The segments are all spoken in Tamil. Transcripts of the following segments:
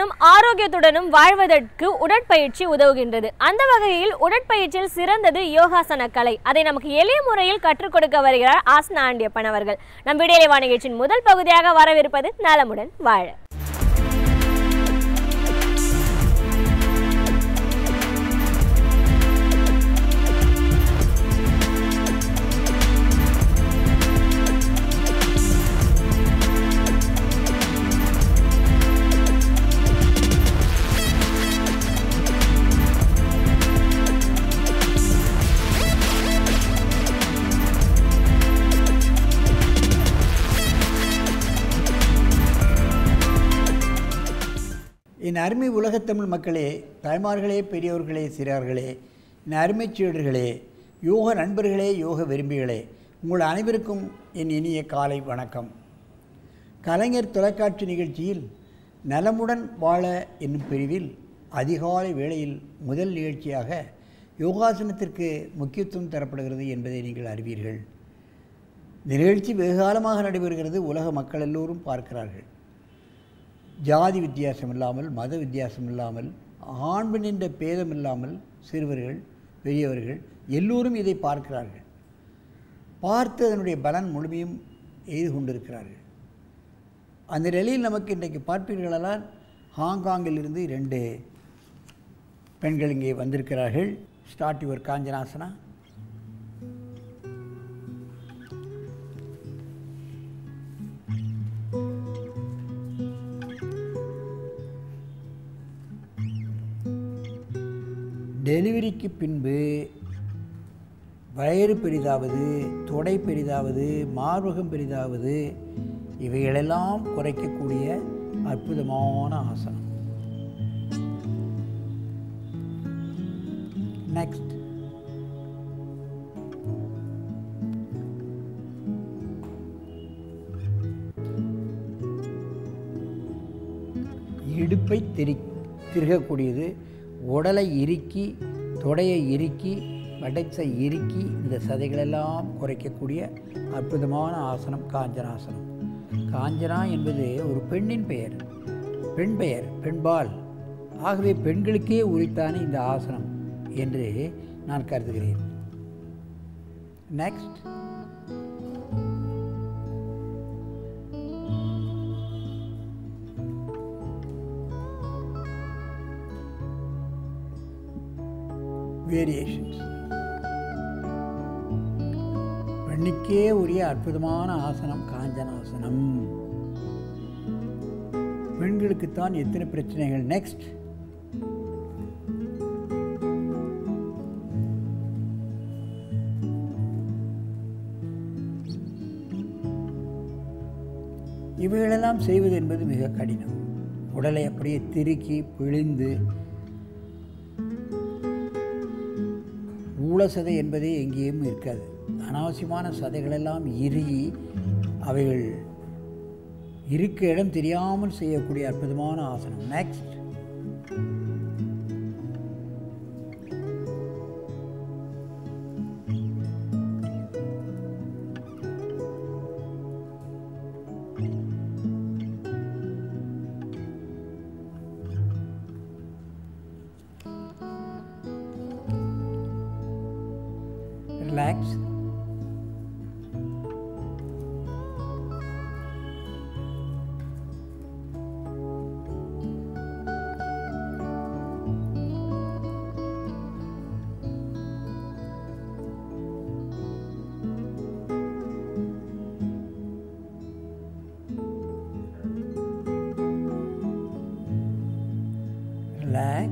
நாம் ஆரோக்கியத்துடனும் வாழ்வதற்கு உடற்பயிற்சி உதவுகின்றது. அந்த வகையில் உடற்பயிற்சியில் சிறந்தது யோகாசன கலை. அதை நமக்கு எளிய முறையில் கற்றுக் கொடுக்க வருகிறார் ஆசனா ஆண்டியப்பன் அவர்கள். நம் விடியலை நிகழ்ச்சியின் முதல் பகுதியாக வரவிருப்பது நலமுடன் வாழ. என் அருமை உலகத்தமிழ் மக்களே, தாய்மார்களே, பெரியோர்களே, சிறார்களே, என் அருமை சீடர்களே, யோக நண்பர்களே, யோக விரும்பிகளே, உங்கள் அனைவருக்கும் என் இனிய காலை வணக்கம். கலைஞர் தொலைக்காட்சி நிகழ்ச்சியில் நலமுடன் வாழ என்னும் பிரிவில் அதிகாலை வேளையில் முதல் நிகழ்ச்சியாக யோகாசனத்திற்கு முக்கியத்துவம் தரப்படுகிறது என்பதை நீங்கள் அறிவீர்கள். இந்த நிகழ்ச்சி வெகுகாலமாக நடைபெறுகிறது. உலக மக்கள் எல்லோரும் பார்க்கிறார்கள். ஜாதி வித்தியாசம் இல்லாமல், மத வித்தியாசம் இல்லாமல், ஆண் பெண் என்ற பேதம் இல்லாமல் சிறுவர்கள் பெரியவர்கள் எல்லோரும் இதை பார்க்கிறார்கள். பார்த்து அதனுடைய பலன் முழுமையும் எய்து கொண்டிருக்கிறார்கள். அந்த நிலையில் நமக்கு இன்றைக்கு பார்ப்பீர்களால் ஹாங்காங்கில் இருந்து 2 பெண்கள் இங்கே வந்திருக்கிறார்கள். ஸ்டார்ட் யுவர் காஞ்சனாசனா. டெலிவரிக்கு பின்பு வயிறு பெரிதாவது, தொடை பெரிதாவது, மார்பகம் பெரிதாவது இவைகளெல்லாம் குறைக்கக்கூடிய அற்புதமான ஆசனம். நெக்ஸ்ட், இடுப்பை திருகக்கூடியது, உடலை இறுக்கி, தொடையை இறுக்கி, வடைச்சை இறுக்கி இந்த சதைகளெல்லாம் குறைக்கக்கூடிய அற்புதமான ஆசனம் காஞ்சனாசனம். காஞ்சனா என்பது ஒரு பெண்ணின் பெயர், பெண் பெயர், பெண்பால். ஆகவே பெண்களுக்கே உரித்தான இந்த ஆசனம் என்று நான் கருதுகிறேன். Next, variations. பெண்ணுக்கே உரிய அற்புதமான ஆசனம் காஞ்சனாசனம். பெண்களுக்குத்தான் எத்தனை பிரச்சனைகள். நெக்ஸ்ட், இவைகளெல்லாம் செய்வது என்பது மிக கடினம். உடலை அப்படியே திருக்கி பிழிந்து, ஊழசதை என்பதே எங்கேயும் இருக்காது. அனாவசியமான சதைகளெல்லாம் இறுகி அவைகள் இருக்க இடம் தெரியாமல் செய்யக்கூடிய அற்புதமான ஆசனம். Next, relax. Relax.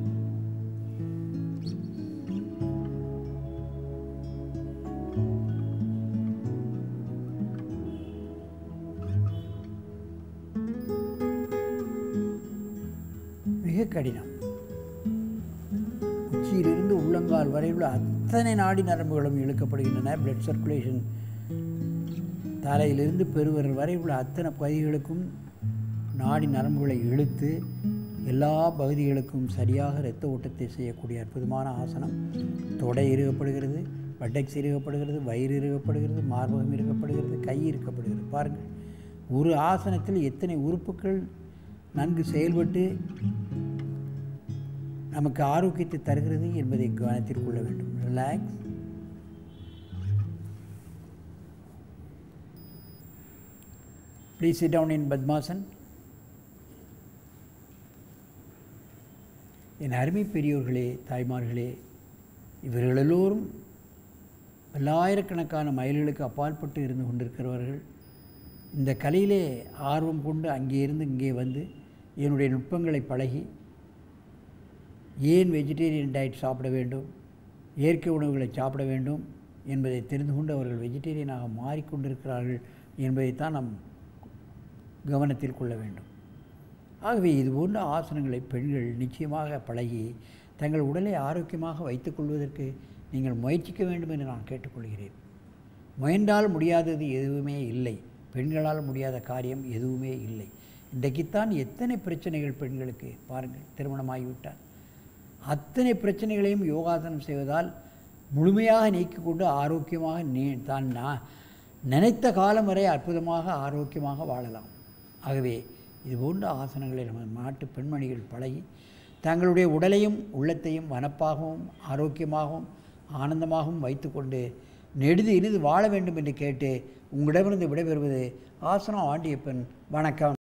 மிக கடினம். உச்சியிலிருந்து உள்ளங்கால் வரை உள்ள அத்தனை நாடி நரம்புகளும் இழுக்கப்படுகின்றன. பிளட் சர்க்குலேஷன் தலையிலிருந்து பெருவிரல் வரை உள்ள அத்தனை பகுதிகளுக்கும் நாடி நரம்புகளை இழுத்து எல்லா பகுதிகளுக்கும் சரியாக இரத்த ஓட்டத்தை செய்யக்கூடிய அற்புதமான ஆசனம். தொடை இறுகப்படுகிறது, வட்டெக்ஸ் இறுகப்படுகிறது, வயிறு இறுகப்படுகிறது, மார்பகம் இறுகப்படுகிறது, கை இறுக்கப்படுகிறது. பாருங்கள், ஒரு ஆசனத்தில் எத்தனை உறுப்புகள் நன்கு செயல்பட்டு நமக்கு ஆரோக்கியத்தை தருகிறது என்பதை கவனத்தில் கொள்ள வேண்டும். Relax. Please sit down in Padmasan. என் அருமை பெரியோர்களே, தாய்மார்களே, இவர்கள் எல்லோரும் பல்லாயிரக்கணக்கான மைல்களுக்கு அப்பாற்பட்டு இருந்து கொண்டிருக்கிறவர்கள். இந்த கலையிலே ஆர்வம் கொண்டு அங்கே இருந்து இங்கே வந்து என்னுடைய நுட்பங்களை பழகி ஏன் வெஜிடேரியன் டயட் சாப்பிட வேண்டும், இயற்கை உணவுகளை சாப்பிட வேண்டும் என்பதை தெரிந்து கொண்டு அவர்கள் வெஜிடேரியனாக மாறிக்கொண்டிருக்கிறார்கள் என்பதைத்தான் நாம் கவனத்தில் கொள்ள வேண்டும். ஆகவே இதுபோன்ற ஆசனங்களை பெண்கள் நிச்சயமாக பழகி தங்கள் உடலை ஆரோக்கியமாக வைத்துக்கொள்வதற்கு நீங்கள் முயற்சிக்க வேண்டும் என்று நான் கேட்டுக்கொள்கிறேன். முயன்றால் முடியாதது எதுவுமே இல்லை. பெண்களால் முடியாத காரியம் எதுவுமே இல்லை. இன்றைக்குத்தான் எத்தனை பிரச்சனைகள் பெண்களுக்கு பாருங்கள். திருமணமாகிவிட்டால் அத்தனை பிரச்சனைகளையும் யோகாசனம் செய்வதால் முழுமையாக நீக்கிக்கொண்டு ஆரோக்கியமாக தான் நினைத்த காலம் வரை அற்புதமாக ஆரோக்கியமாக வாழலாம். ஆகவே இதுபோன்ற ஆசனங்களை நம்ம நாட்டு பெண்மணிகள் பழகி தங்களுடைய உடலையும் உள்ளத்தையும் வனப்பாகவும் ஆரோக்கியமாகவும் ஆனந்தமாகவும் வைத்துக்கொண்டு நெடுது இனிது வாழ வேண்டும் என்று கேட்டு உங்களிடமிருந்து விடைபெறுவது ஆசனம் ஆண்டியப்பன். வணக்கம்.